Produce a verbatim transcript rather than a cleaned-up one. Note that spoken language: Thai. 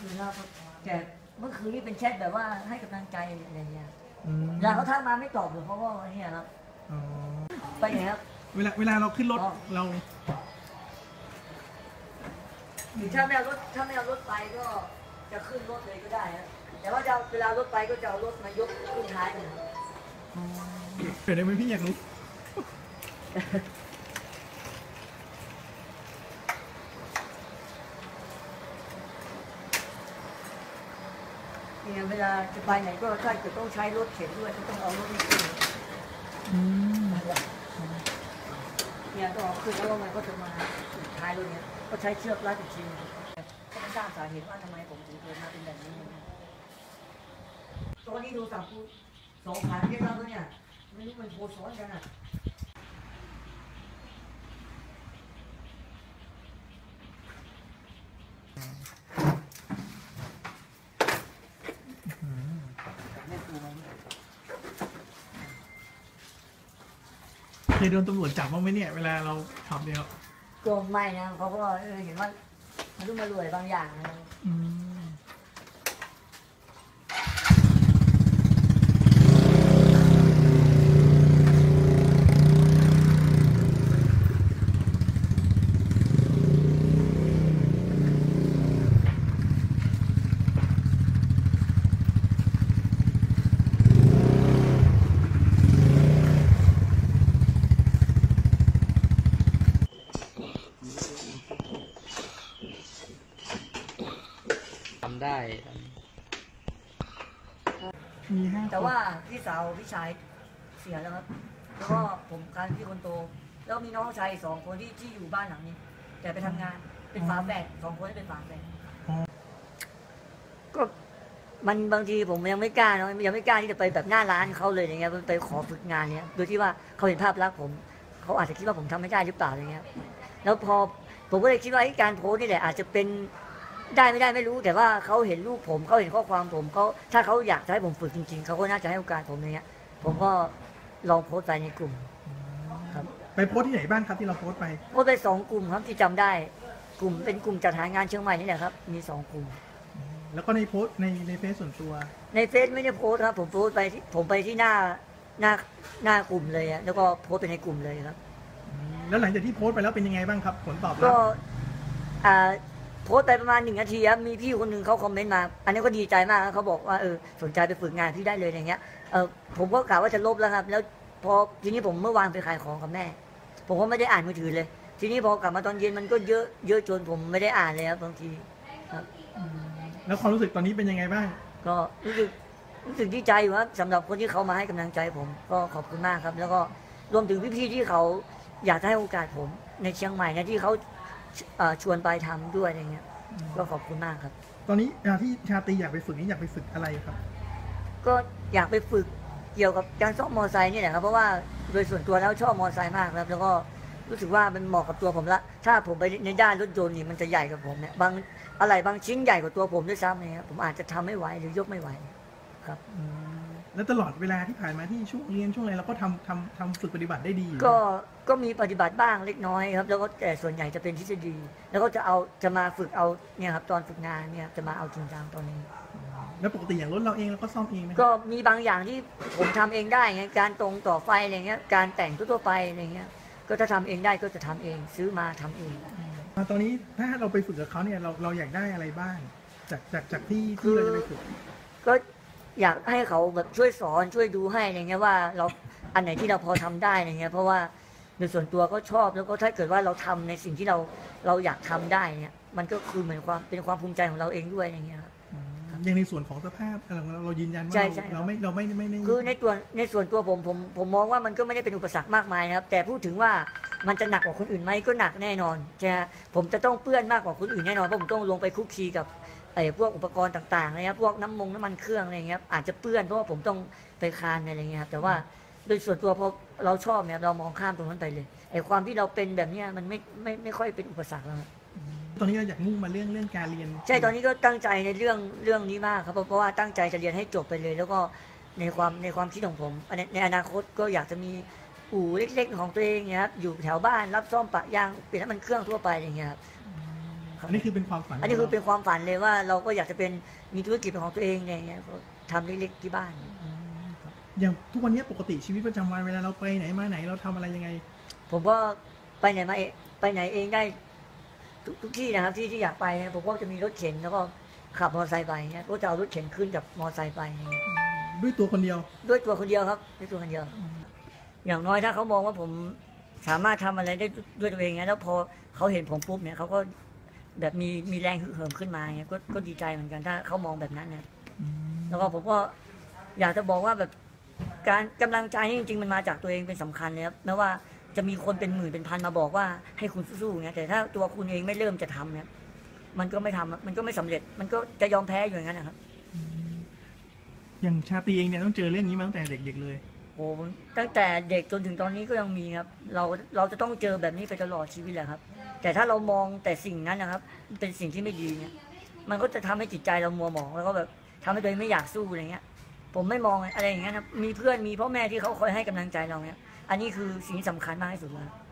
คืนแล้วแต่เมื่อคืนนี่เป็นแชทแบบว่าให้กำลังใจอะไรเงี้ยเวลาเขาทักมาไม่ตอบหรือเพราะว่าเนี่ยครับไปไหนครับเวลาเวลาเราขึ้นรถเราหรือถ้าไม่เอารถถ้าไม่เอารถไปก็จะขึ้นรถเลยก็ได้ครับแต่ว่าจะเวลารถไปก็จะเอารถมายกขึ้นท้ายเลยเกิดอะไรไหมพี่อยากรู้เนี่ยเวลาจะไปไหนก็ถ้าจะต้องใช้รถเข็นด้วยก็ต้องเอารถนี้ขึ้นเนี่ยต้องเอาขึ้นแล้วมันก็จะมาท้ายรถเนี้ยก็ใช้เชือกรัดอีกทีก็ไม่ทราบสาเหตุว่าทำไมผมถึงเกิดมาเป็นแบบนี้ตอนนี้ดูสับกูสองพันได้แล้วเนี่ยไม่รู้มันโพสซ้อนกันอ่ะเคยโดนตำรวจจับบ้างไหมเนี่ยเวลาเราขับเนี่ยก็ไม่นะเขาก็เห็นว่ามันรู้มารวยบางอย่างนะได้มีห้าแต่ว่าพี่สาวพี่ชายเสียแล้วครับแล้วก็ผมการพี่คนโตแล้วมีน้องชายสองคนที่ที่อยู่บ้านหลังนี้แต่ไปทำงานเป็นฝาแฝดสองคนที่เป็นฝาแฝดก็มันบางทีผมยังไม่กล้าเนาะยังไม่กล้าที่จะไปแบบหน้าร้านเขาเลยอย่างเงี้ยไปขอฝึกงานเนี้ยโดยที่ว่าเขาเห็นภาพลักษณ์ผมเขาอาจจะคิดว่าผมทำไม่ได้หรือเปล่าอย่างเงี้ยแล้วพอผมก็เลยคิดว่าการโพสนี่แหละอาจจะเป็นได้ไม่ได้ไม่รู้แต่ว่าเขาเห็นรูปผมเขาเห็นข้อความผมเขาถ้าเขาอยากให้ผมฝึกจริงๆเขาก็น่าจะให้โอกาสผมอย่างเงี้ยผมก็ลองโพสต์ไปในกลุ่มครับไปโพสที่ไหนบ้างครับที่เราโพสไปโพสต์ไปสองกลุ่มครับที่จำได้กลุ่มเป็นกลุ่มจัดหางานเชียงใหม่นี่แหละครับมีสองกลุ่มแล้วก็ในโพสในในเฟซส่วนตัวในเฟซไม่ได้โพสครับผมโพสไปที่ผมไปที่หน้าหน้าหน้ากลุ่มเลยแล้วก็โพสไปในกลุ่มเลยครับแล้วหลังจากที่โพสไปแล้วเป็นยังไงบ้างครับผลตอบรับก็อ่าโพสต์ไปประมาณหนึ่งนาทีครับมีพี่คนหนึ่งเขาคอมเมนต์มาอันนี้ก็ดีใจมากเขาบอกว่าเออสนใจไปฝึกงานพี่ได้เลยอย่างเงี้ยเออผมก็กะว่าจะลบแล้วครับแล้วพอทีนี้ผมเมื่อวานไปขายของกับแม่ผมก็ไม่ได้อ่านมือถือเลยทีนี้พอกลับมาตอนเย็นมันก็เยอะเยอะจนผมไม่ได้อ่านเลยครับบางทีครับแล้วความรู้สึกตอนนี้เป็นยังไงบ้างก็รู้สึกรู้สึกดีใจอยู่ครับสำหรับคนที่เขามาให้กำลังใจผมก็ขอบคุณมากครับแล้วก็รวมถึงพี่ๆที่เขาอยากให้โอกาสผมในเชียงใหม่นะที่เขาชวนไปทำด้วยอะไรเงี้ยก็ขอบคุณมากครับตอนนี้ที่ชาตรีอยากไปฝึกนี้อยากไปฝึกอะไรครับก็อยากไปฝึกเกี่ยวกับการซ่อมมอเตอร์ไซค์นี่แหละครับเพราะว่าโดยส่วนตัวแล้วชอบมอเตอร์ไซค์มากครับแล้วก็รู้สึกว่ามันเหมาะกับตัวผมละถ้าผมไปในด้านรถยนต์นี่มันจะใหญ่กับผมเนี่ยบางอะไรบางชิ้นใหญ่กว่าตัวผมด้วยซ้ำเนี่ยผมอาจจะทำไม่ไหวหรือยกไม่ไหวครับแล้วตลอดเวลาที่ผ่านมาที่ช่วงเรียนช่วงอะไรเราก็ทำทำทำฝึกปฏิบัติได้ดีก็ก็มีปฏิบัติบ้างเล็กน้อยครับแล้วก็แต่ส่วนใหญ่จะเป็นทฤษฎีแล้วก็จะเอาจะมาฝึกเอาเนี่ยครับตอนฝึกงานเนี่ยจะมาเอาจริงจังตอนนี้แล้วปกติอย่างรถเราเองเราก็ซ่อมเองไหมก็มีบางอย่างที่ผมทำเองได้ไงการตรงต่อไฟอะไรเงี้ยการแต่งทั่วไปอะไรเงี้ยก็ถ้าทำเองได้ก็จะทำเองซื้อมาทำเองตอนนี้ถ้าเราไปฝึกกับเขาเนี่ยเราเราอยากได้อะไรบ้างจากจากจากที่ที่เราจะไปฝึกก็อยากให้เขาแบบช่วยสอนช่วยดูให้อะไรเงี้ยว่าเราอันไหนที่เราพอทำได้อะไรเงี้ยเพราะว่าโดยส่วนตัวก็ชอบแล้วก็ถ้าเกิดว่าเราทำในสิ่งที่เราเราอยากทำได้เนี่ยมันก็คือเหมือนความเป็นความภูมิใจของเราเองด้วยอะไรเงี้ยครับอย่างในส่วนของสภาพเราเรายืนยันว่าเราไม่เราไม่ไม่ไม่คือในตัวในส่วนตัวผมผมผมมองว่ามันก็ไม่ได้เป็นอุปสรรคมากมายนะครับแต่พูดถึงว่ามันจะหนักกว่าคนอื่นไหมก็หนักแน่นอนใช่ไหมผมจะต้องเปื้อนมากกว่าคนอื่นแน่นอนเพราะผมต้องลงไปคุกคีกับไอ้พวกอุปกรณ์ต่างๆนะครับพวกน้ำมงน้ำมันเครื่องอะไรเงี้ยอาจจะเปื้อนเพราะว่าผมต้องไปคานอะไรเงี้ยครับแต่ว่าโดยส่วนตัวพอเราชอบเนี่ยเรามองข้ามตรงนั้นไปเลยไอ้ความที่เราเป็นแบบนี้มันไม่ไม่ไม่ค่อยเป็นอุปสรรคแล้วตอนนี้เราอยากมุ่งมาเรื่องเรื่องการเรียนใช่ตอนนี้ก็ตั้งใจในเรื่องเรื่องนี้มากครับเพราะว่าตั้งใจจะเรียนให้จบไปเลยแล้วก็ในความในความคิดของผมในอนาคตก็อยากจะมีอู่เล็กๆของตัวเองเนี่ยครับอยู่แถวบ้านรับซ่อมปะยางเปลี่ยนน้ำมันเครื่องทั่วไปอย่างเงี้ยครับอันนี้คือเป็นความฝันอันนี้คือเป็นความฝันเลยว่าเราก็อยากจะเป็นมีธุรกิจเป็นของตัวเองเนี่ยอย่างเงี้ยก็ทำเล็กๆที่บ้านอืมครับอย่างทุกวันนี้ปกติชีวิตประจำวันเวลาเราไปไหนมาไหนเราทำอะไรยังไงผมก็ไปไหนมาเองไปไหนเองได้ทุกทุกที่นะครับที่ที่อยากไปนะผมก็จะมีรถเข็นแล้วก็ขับมอเตอร์ไซค์ไปเนี่ยก็จะเอารถเข็นขึ้นกับมอเตอร์ไซค์ไปอย่างเงี้ยด้วยตัวคนเดียวด้วยตัวคนเดียวครับด้วยตัวคนเดียว อย่างน้อยถ้าเขามองว่าผมสามารถทำอะไรได้ด้วยตัวเองเนี่ยแล้วพอเขาเห็นผมปุ๊บเนี่ยเขาก็แบบมีมีแรงฮึกเหิมขึ้นมาเนี่ยก็ก็ดีใจเหมือนกันถ้าเขามองแบบนั้นเนี่ยอืมแล้วก็ผมก็อยากจะบอกว่าแบบการกำลังใจนี่จริงๆมันมาจากตัวเองเป็นสำคัญเลยครับแม้ว่าจะมีคนเป็นหมื่นเป็นพันมาบอกว่าให้คุณสู้ๆเนี่ยแต่ถ้าตัวคุณเองไม่เริ่มจะทำเนี่ยมันก็ไม่ทำอะมันก็ไม่สำเร็จ มันก็จะยอมแพ้อยู่อย่างนั้นนะครับอย่างชาตรีเองเนี่ยต้องเจอเรื่องนี้มาตั้งแต่เด็กๆเลยโอ้ตั้งแต่เด็กจนถึงตอนนี้ก็ยังมีครับเราเราจะต้องเจอแบบนี้ไปตลอดชีวิตแหละครับ แต่ถ้าเรามองแต่สิ่งนั้นนะครับ เป็นสิ่งที่ไม่ดีเนี่ย มันก็จะทำให้จิตใจเรามัวหมองแล้วก็แบบทำให้ตัวเองไม่อยากสู้อะไรเงี้ย ผมไม่มองอะไรอย่างเงี้ยนะมีเพื่อนมีพ่อแม่ที่เขาคอยให้กำลังใจเราเนี่ย อันนี้คือสิ่งที่สำคัญมากที่สุดเลย